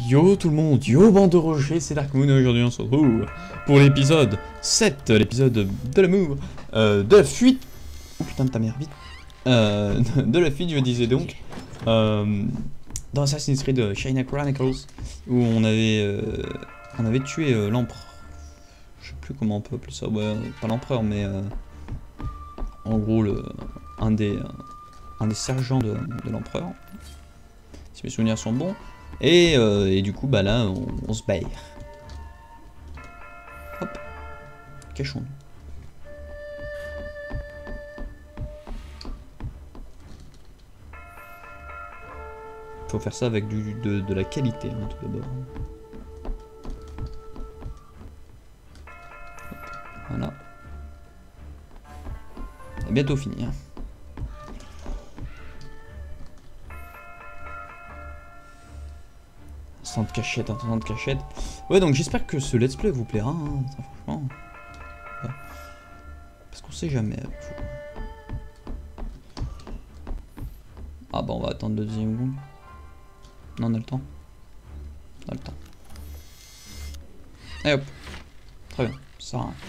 Yo tout le monde, yo bande de Roger, c'est Dark Moon et aujourd'hui on se retrouve pour l'épisode 7, l'épisode de l'amour, de la fuite, oh putain de ta mère, vite, de la fuite je disais donc, dans Assassin's Creed China Chronicles, où on avait tué l'empereur, je sais plus comment on peut appeler ça, ouais, pas l'empereur mais en gros un des sergents de l'empereur, si mes souvenirs sont bons. Et du coup, bah là, on se baille. Hop, cachons-nous. Faut faire ça avec de la qualité, hein, tout d'abord. Voilà. On va bientôt finir. Instant de cachette, instant de cachette. Ouais, donc j'espère que ce let's play vous plaira, hein, ça, franchement. Ouais. Parce qu'on sait jamais avec vous. Ah bah on va attendre le deuxième gong. Non, on a le temps. On a le temps. Et hop. Très bien, ça sert à rien.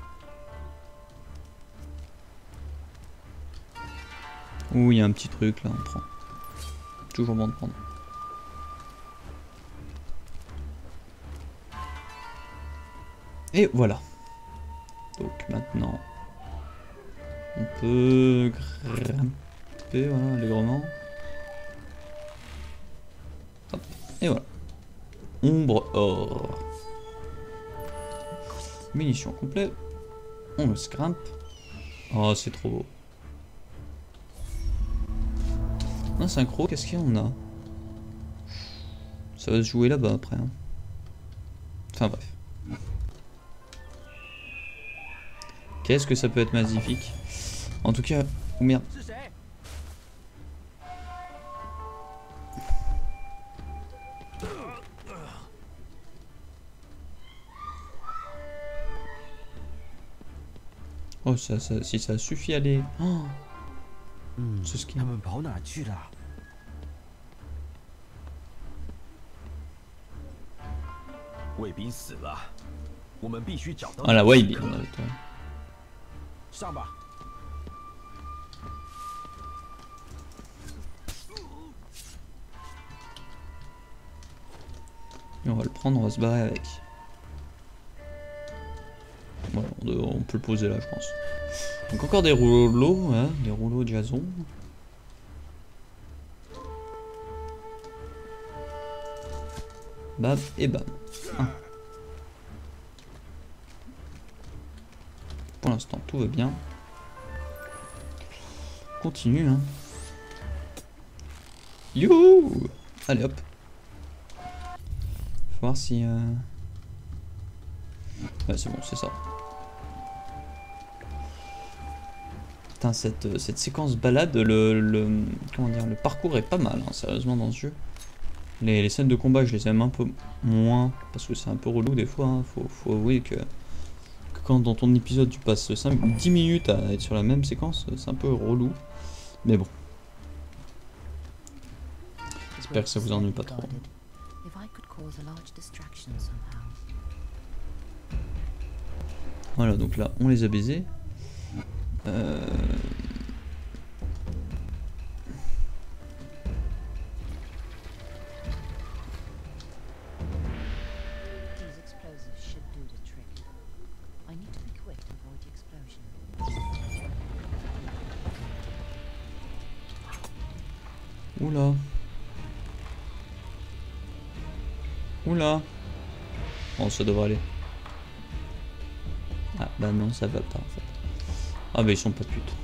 Ouh, il y a un petit truc là, on prend. Toujours bon de prendre. Et voilà. Donc maintenant, on peut grimper, voilà, allègrement. Hop, et voilà. Ombre or. Munitions complètes. On se grimpe. Oh, c'est trop beau. Un synchro, qu'est-ce qu'il y en a? Ça va se jouer là-bas après. Hein. Enfin bref. Qu'est-ce que ça peut être magnifique. En tout cas, oh merde. Oh, si ça suffit à les... Oh. C'est ce qui... Ah la Wei-Bin, on a le temps. Et on va le prendre, on va se barrer avec. Voilà, on peut le poser là, je pense. Donc encore des rouleaux, hein, des rouleaux de jason. Bam et bam. Ah. Pour l'instant, tout va bien. Continue, hein. Youhou! Allez hop. Faut voir si... Ouais, c'est bon, c'est ça. Putain, cette séquence balade, comment dire, le parcours est pas mal, hein, sérieusement, dans ce jeu. Les scènes de combat, je les aime un peu moins, parce que c'est un peu relou des fois, hein. Faut avouer que quand dans ton épisode tu passes 10 minutes à être sur la même séquence, c'est un peu relou. Mais bon. J'espère que ça vous ennuie pas trop. Voilà, donc là, on les a baisés. Oula. Oula. Bon, ça devrait aller. Ah bah non, ça va pas en fait. Ah bah ils sont pas putes.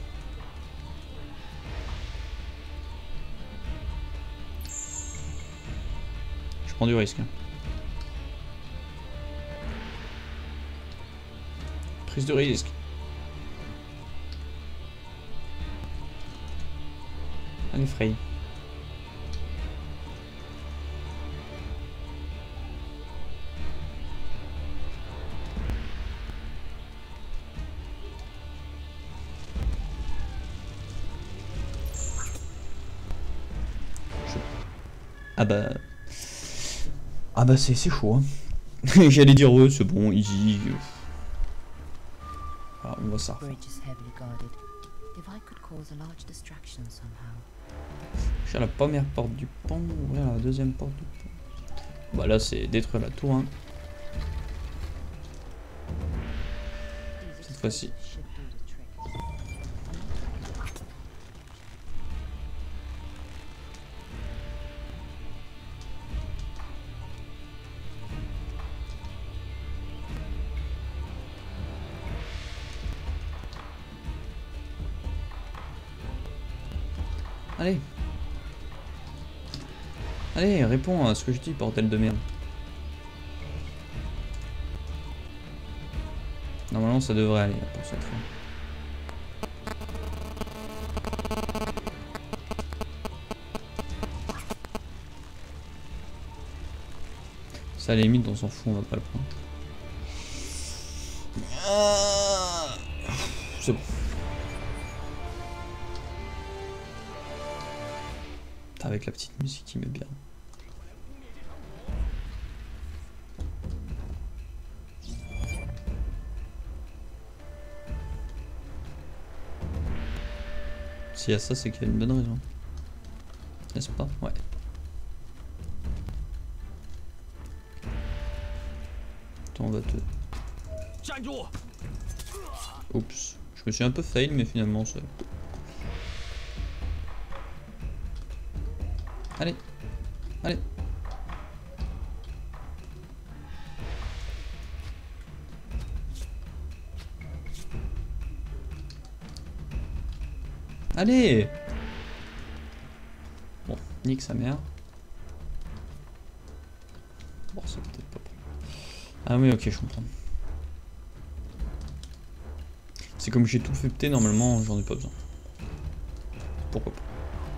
Je prends du risque. Hein. Prise de risque. Allez Frey. Ah bah... Ah bah c'est chaud. Hein. J'allais dire ouais, c'est bon, easy. Ah, on va ça. Je suis à la première porte du pont, ouvrir la deuxième porte du pont. Bah là c'est détruire la tour. Hein. Cette fois-ci. Allez. Allez, réponds à ce que je dis, bordel de merde. Normalement, ça devrait aller pour cette fois. Ça, à la limite, on s'en fout, on va pas le prendre. C'est bon. Avec la petite musique qui met bien. S'il y a ça, c'est qu'il y a une bonne raison. N'est-ce pas? Ouais. Attends, on va te... Oups. Je me suis un peu fail, mais finalement, ça... Allez, allez. Allez. Bon, nique sa mère. Bon, c'est peut-être pas bon. Ah oui, ok, je comprends. C'est comme j'ai tout fait péter, normalement, j'en ai pas besoin. Pourquoi pas.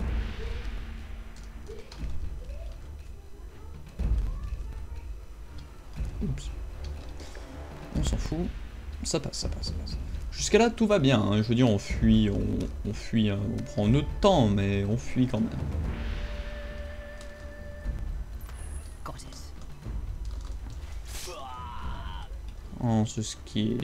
Oups. On s'en fout. Ça passe, ça passe, ça passe. Jusqu'à là, tout va bien. Hein. Je veux dire, on fuit, on fuit. Hein. On prend notre temps, mais on fuit quand même. On se skie.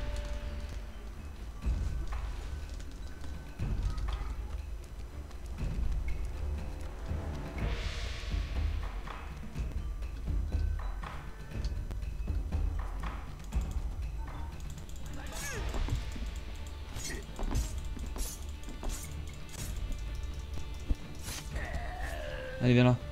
Allez, viens là.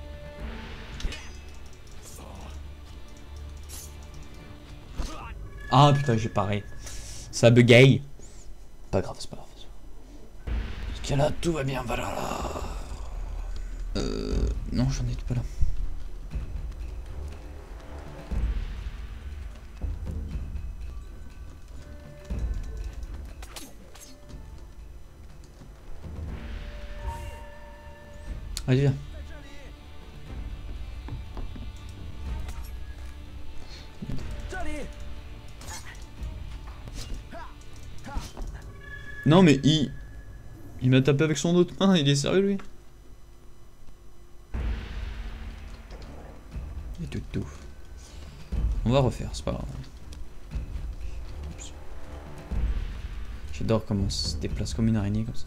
Ah putain, j'ai paré. Ça bugaille. Pas grave, c'est pas grave. Parce que là, tout va bien, voilà. Non, j'en ai pas là. Allez, viens. Non mais il m'a tapé avec son autre main, il est sérieux lui? Et tout. On va refaire, c'est pas grave. J'adore comment ça se déplace comme une araignée comme ça.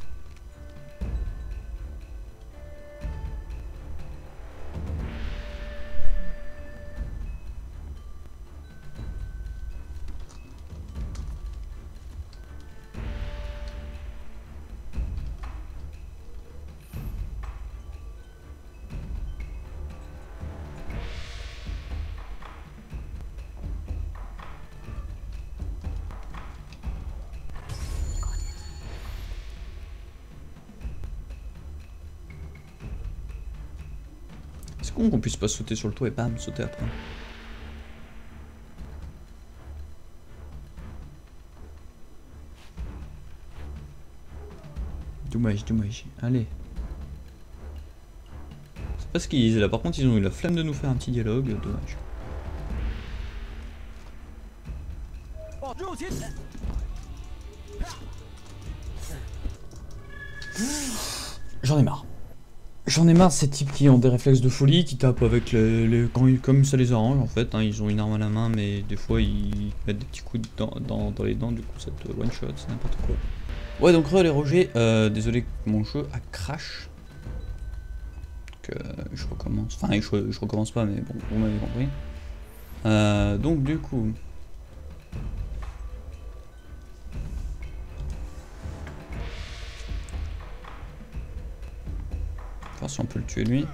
C'est con qu'on puisse pas sauter sur le toit et bam, sauter après. Dommage. Allez. C'est pas ce qu'ils disaient là. Par contre, ils ont eu la flemme de nous faire un petit dialogue. Dommage. J'en ai marre. J'en ai marre de ces types qui ont des réflexes de folie, qui tapent avec comme ça les arrange en fait, hein, ils ont une arme à la main mais des fois ils mettent des petits coups dans les dents, du coup ça te one shot, c'est n'importe quoi. Ouais donc les Roger, désolé que mon jeu a crash. Que je recommence, enfin je recommence pas mais bon, vous m'avez compris. Donc du coup... voir si on peut le tuer lui.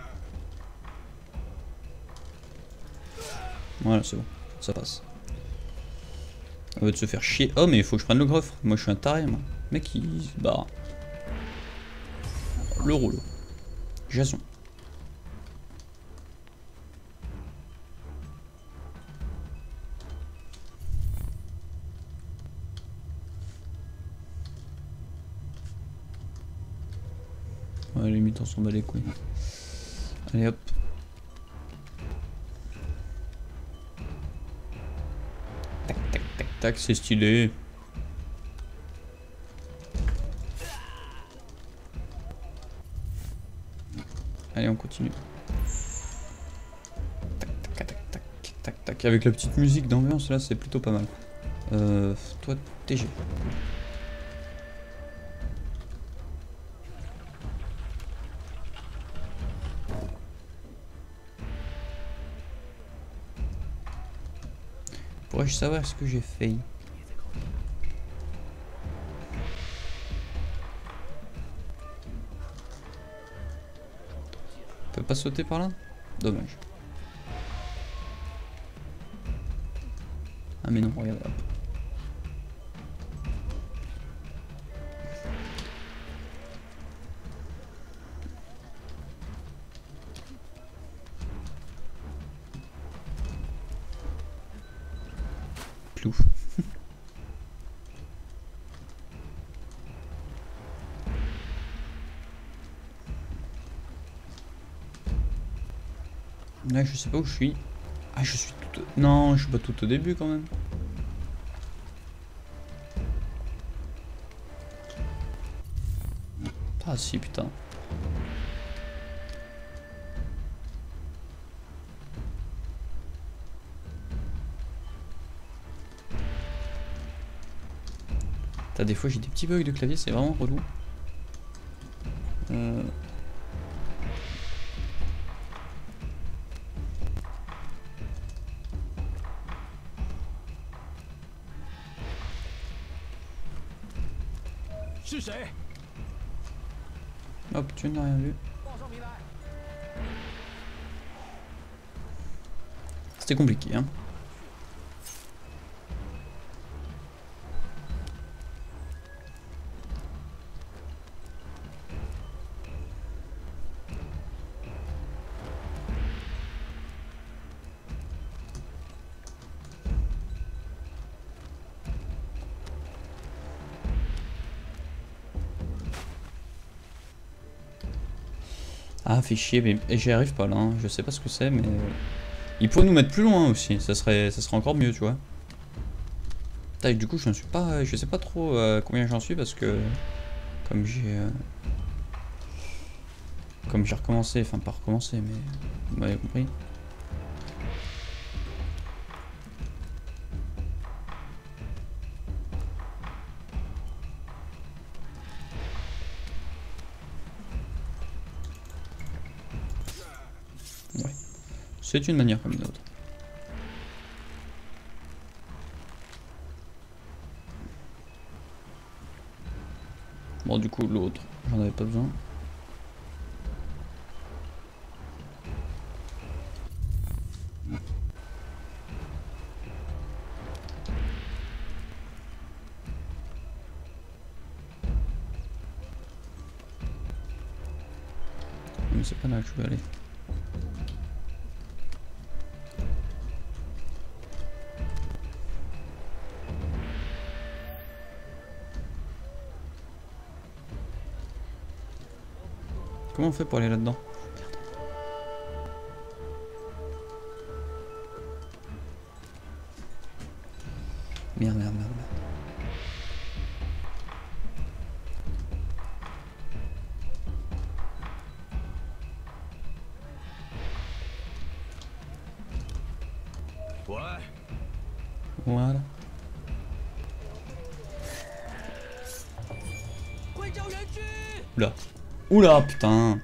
Voilà c'est bon, ça passe. On va se faire chier. Oh mais il faut que je prenne le coffre. Moi je suis un taré moi. Le mec il se barre. Le rouleau. Jason. Ouais limite on s'en bat les couilles. Allez hop. Tac tac tac tac, c'est stylé. Allez on continue. Tac tac tac tac tac tac. Avec la petite musique d'ambiance là c'est plutôt pas mal. Toi TG. Pourrais-je savoir ce que j'ai fait? On peut pas sauter par là? Dommage. Ah mais non, regarde hop. Plouf. Là je sais pas où je suis. Ah je suis tout... Non je suis pas tout au début quand même. Ah si putain. T'as des fois j'ai des petits bugs de clavier, c'est vraiment relou. Hop, tu n'as rien vu. C'était compliqué hein. Ah fait chier mais j'y arrive pas là, hein. Je sais pas ce que c'est mais... Il pourrait nous mettre plus loin aussi, ça serait encore mieux tu vois. Tac, du coup je ne suis pas... Je sais pas trop combien j'en suis parce que... Comme j'ai... Comme j'ai recommencé, enfin pas recommencé mais... Vous m'avez compris. Ouais. C'est une manière comme une autre. Bon du coup l'autre, j'en avais pas besoin. Mais c'est pas là que je veux aller. Comment on fait pour aller là-dedans? Merde, merde, merde, merde. Voilà. Oula. Oula, putain.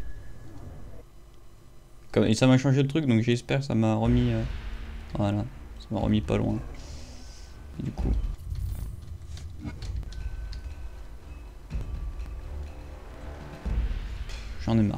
Et ça m'a changé le truc, donc j'espère que ça m'a remis... voilà, ça m'a remis pas loin. Et du coup... J'en ai marre.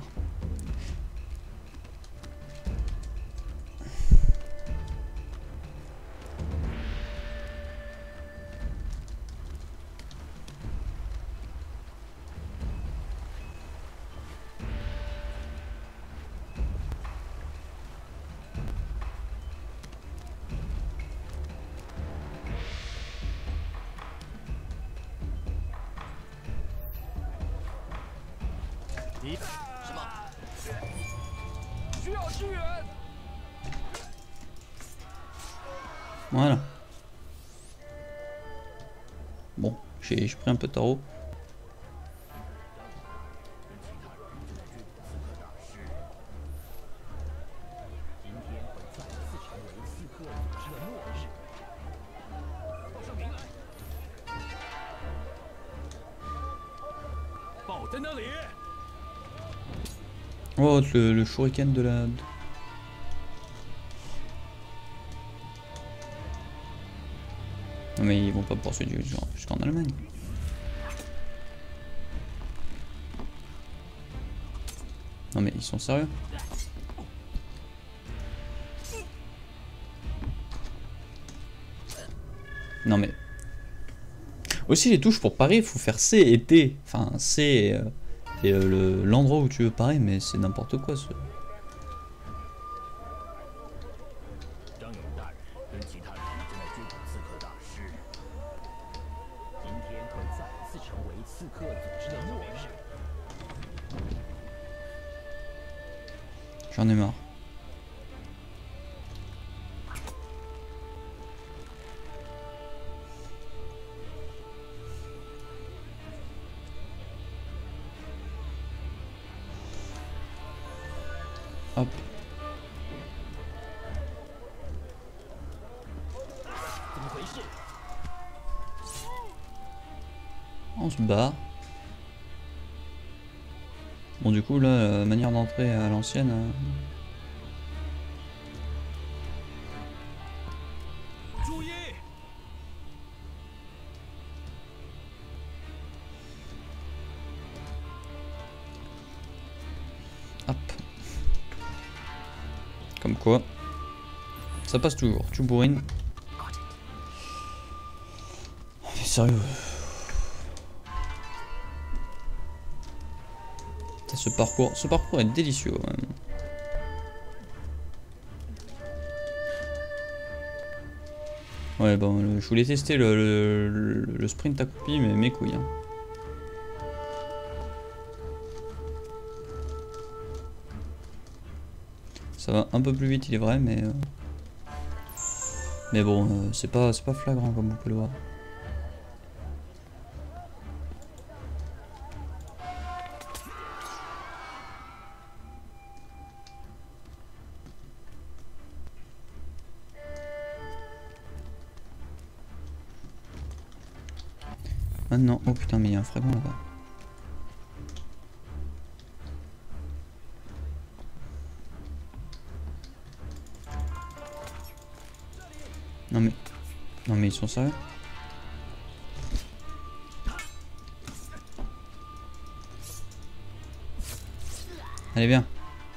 Voilà. Bon, j'ai pris un peu de tarot. Oh, le shuriken de la... Non mais ils vont pas poursuivre jusqu'en Allemagne. Non mais ils sont sérieux? Non mais... Aussi les touches pour parer, il faut faire C et T. Enfin C et l'endroit où tu veux parer, mais c'est n'importe quoi ce... J'en ai marre. Hop. On se barre. Bon du coup là, manière d'entrer à l'ancienne... Hop. Comme quoi, ça passe toujours. Tu bourrines. Mais sérieux. Ce parcours est délicieux quand même. Ouais bon, je voulais tester le sprint accroupi, mais mes couilles. Hein. Ça va un peu plus vite, il est vrai, mais bon, c'est pas flagrant comme vous pouvez le voir. Maintenant, oh putain, mais il y a un fragment là-bas. Non mais ils sont sérieux? Allez bien.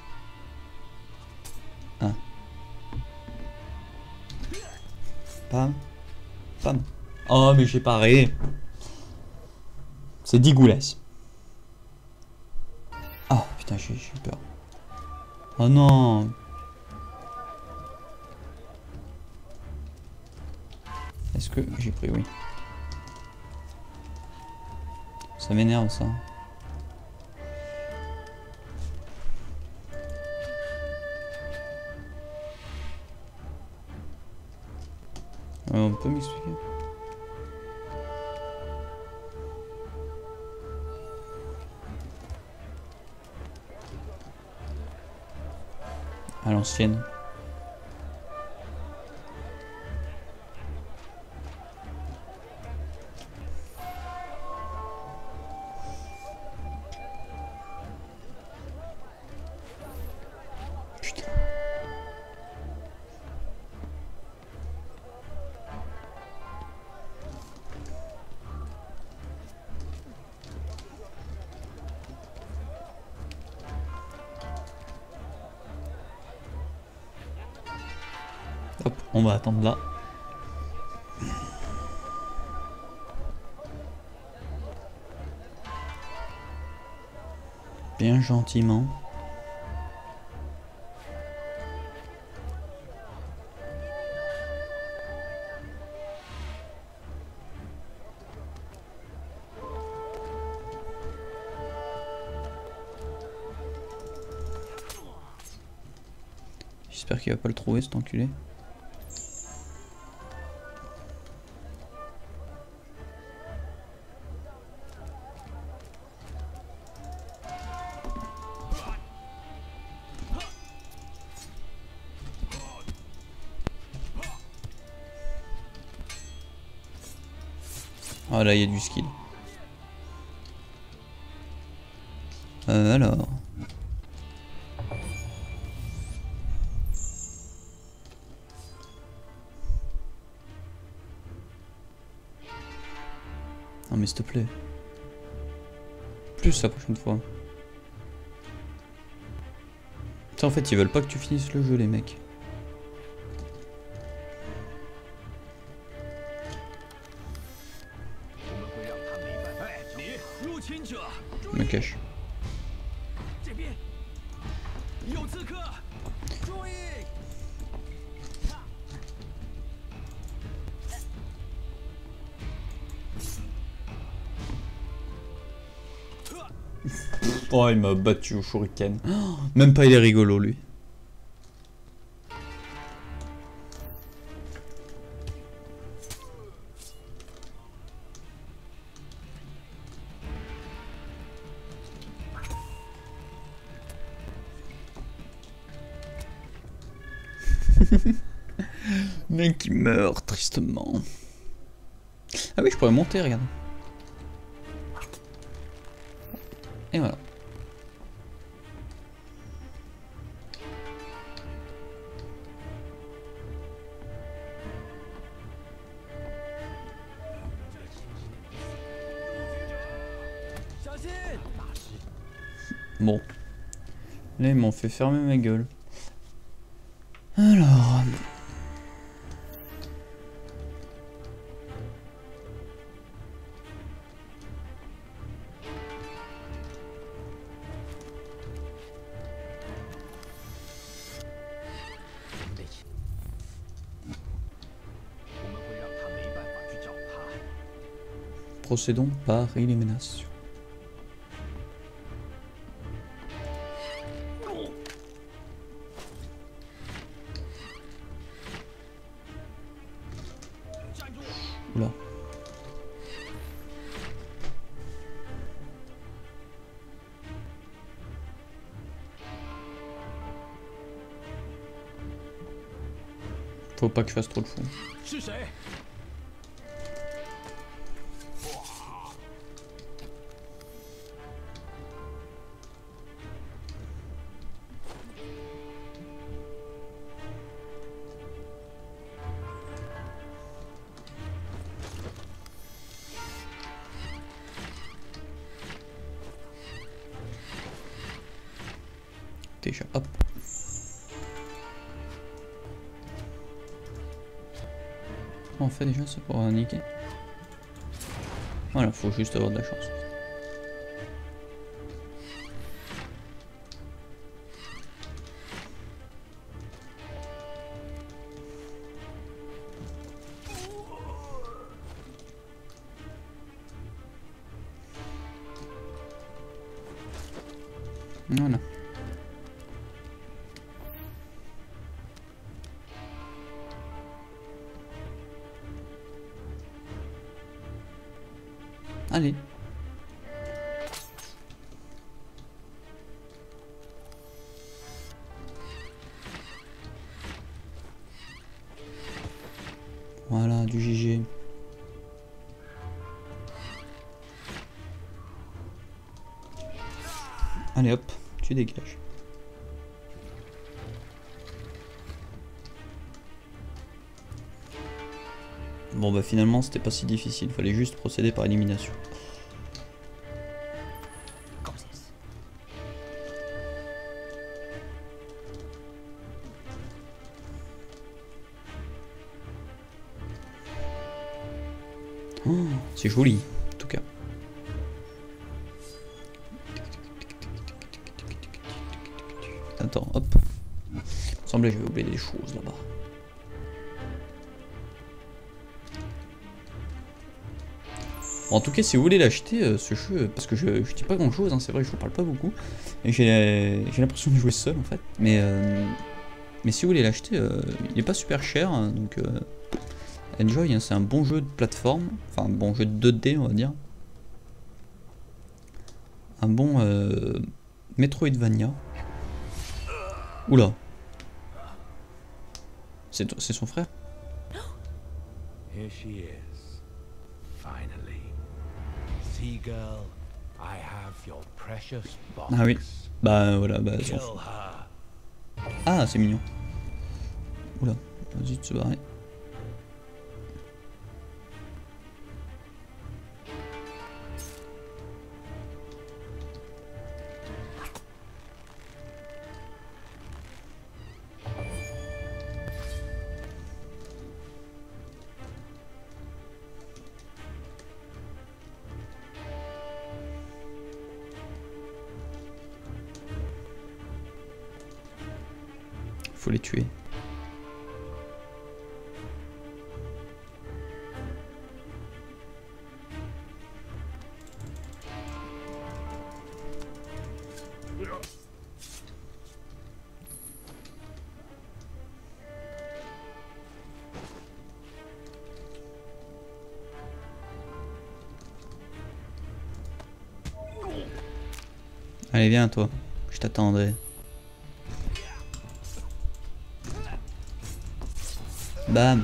Ah. Pam. Pam. Oh mais j'ai paré. C'est 10 goulasses. Ah putain j'ai eu peur. Oh non. Est-ce que j'ai pris oui? Ça m'énerve ça. On peut m'expliquer? À l'ancienne. Hop, on va attendre là. Bien gentiment. J'espère qu'il va pas le trouver cet enculé. Ah là il y a du skill. Alors. Non mais s'il te plaît. Plus la prochaine fois. Ça en fait ils veulent pas que tu finisses le jeu les mecs. Je me cache. Oh, il m'a battu au shuriken. Oh, même pas il est rigolo lui. Mec qui meurt tristement. Ah oui, je pourrais monter, regarde. Et voilà. Bon. Là, ils m'ont fait fermer ma gueule. Alors... Procédons par élimination. Oula. Faut pas que je fasse trop le fou. Déjà, hop. On fait déjà ça pour niquer. Voilà, faut juste avoir de la chance. Voilà. Allez. Voilà, du GG. Allez hop, tu dégages. Bon bah finalement c'était pas si difficile, fallait juste procéder par élimination. Oh, c'est joli, en tout cas. Attends, hop. Il me semblait que j'avais oublié des choses là-bas. En tout cas, si vous voulez l'acheter, ce jeu, parce que je dis pas grand chose, hein, c'est vrai que je vous parle pas beaucoup, et j'ai l'impression de jouer seul en fait, mais si vous voulez l'acheter, il est pas super cher, hein, donc enjoy, hein, c'est un bon jeu de plateforme, enfin un bon jeu de 2D on va dire, un bon Metroidvania. Oula, c'est son frère. Here she is, finally. Seagull, I have your precious box. Ah oui, bah voilà, bah son... Ah, c'est mignon. Oula, vas-y, tu te barrer. Faut les tuer. Allez, viens toi, je t'attendrai. Bam.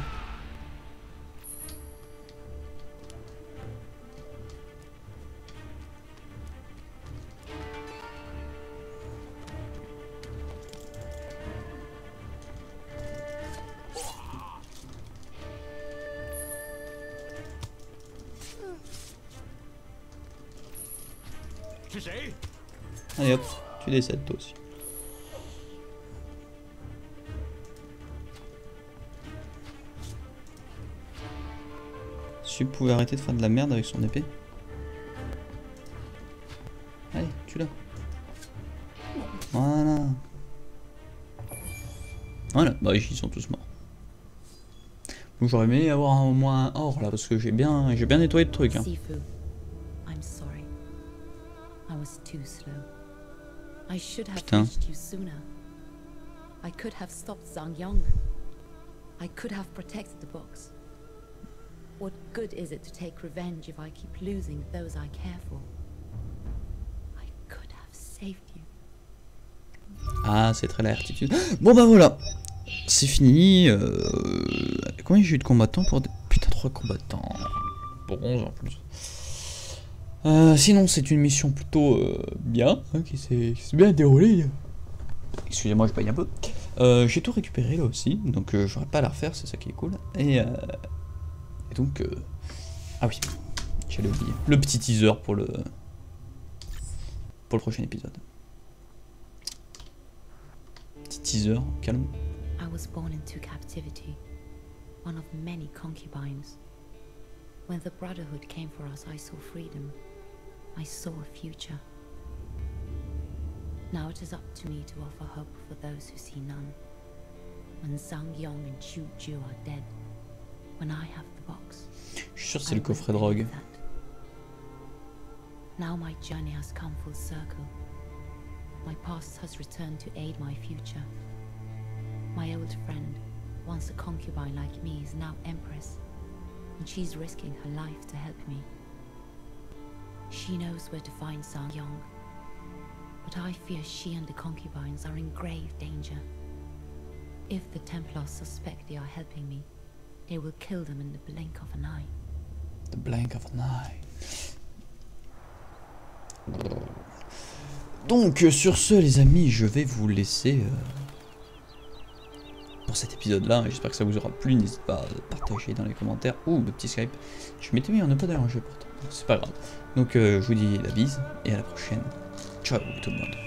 Allez hop, tu décèdes toi aussi. Si tu pouvais arrêter de faire de la merde avec son épée. Allez, tue-la. Voilà. Voilà, bah ils sont tous morts. Donc j'aurais aimé avoir au moins un or là, parce que j'ai bien nettoyé le truc. Hein. Sifu, I'm sorry. I was too slow. I should have reached you sooner. I could have stopped Zhang Yang. I could have protected the box. What good is it to take revenge if I keep losing those I care for? I could have saved you. Ah, c'est très l'attitude. Bon bah voilà, c'est fini. Combien j'ai eu de combattants pour... Putain, 3 combattants. Pour 11 en plus. Sinon, c'est une mission plutôt bien, hein, qui s'est bien déroulée. Excusez-moi, je paye un peu. J'ai tout récupéré là aussi, donc j'aurais pas à la refaire, c'est ça qui est cool. Et donc... Ah oui, j'allais oublier. Le petit teaser pour le prochain épisode. Petit teaser, calme. I was born into captivity, one of many concubines. When the Brotherhood came for us, I saw freedom. I saw a future. Now it is up to me to offer hope for those who see none. When Zhang Yong and Chu Ju are dead, when I have the box, Je suis sûr que c'est le coffret drogue. Now my journey has come full circle. My past has returned to aid my future. My old friend, once a concubine like me, is now Empress, and she's risking her life to help me. She knows where to find Zhang Yong, but I fear she and the concubines are in grave danger. If the Templars suspect they are helping me, they will kill them in the blink of an eye. The blink of an eye. Donc sur ce les amis, je vais vous laisser pour cet épisode là. J'espère que ça vous aura plu. N'hésitez pas à partager dans les commentaires. Ouh, le petit Skype. Je m'étais mis en ne pas déranger pourtant. C'est pas grave. Donc je vous dis la bise et à la prochaine. Ciao tout le monde.